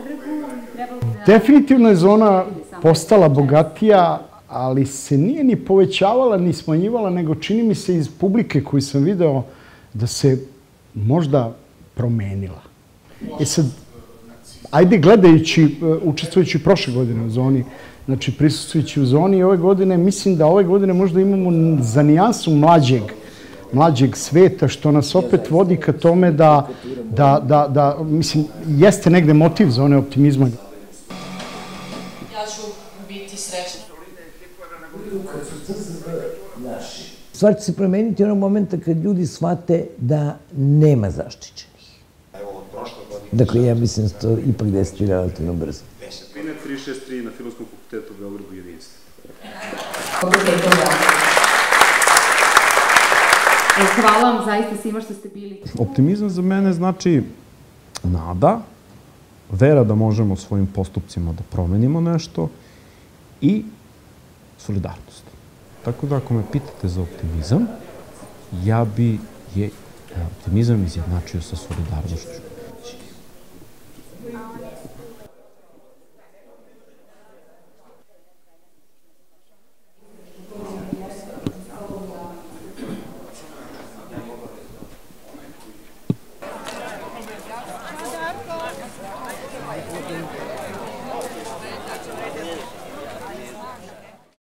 Definitivno je zona postala bogatija, ali se nije ni povećavala, ni smanjivala, nego čini mi se iz publike koju sam video da se možda promenila. E sad, ajde gledajući, učestvujući prošle godine u zoni, znači prisustvujući u zoni i ove godine, mislim da ove godine možda imamo za nijansu mlađeg sveta, što nas opet vodi ka tome da, mislim, jeste negde motiv zone optimizma. Ja ću biti srećna. Stvar će se promeniti onog momenta kad ljudi shvate da nema zaštićenih. Dakle, ja mislim da to ipak desiti relativno brzo. Disciplina 363 na Filozofskom fakultetu u Beogradu jedinstvo. Hvala vam zaista svima što ste bili. Optimizam za mene znači nada, vera da možemo svojim postupcima da promenimo nešto i solidarnost. Tako da ako me pitate za optimizam, ja bi optimizam izjednačio sa solidarnošću.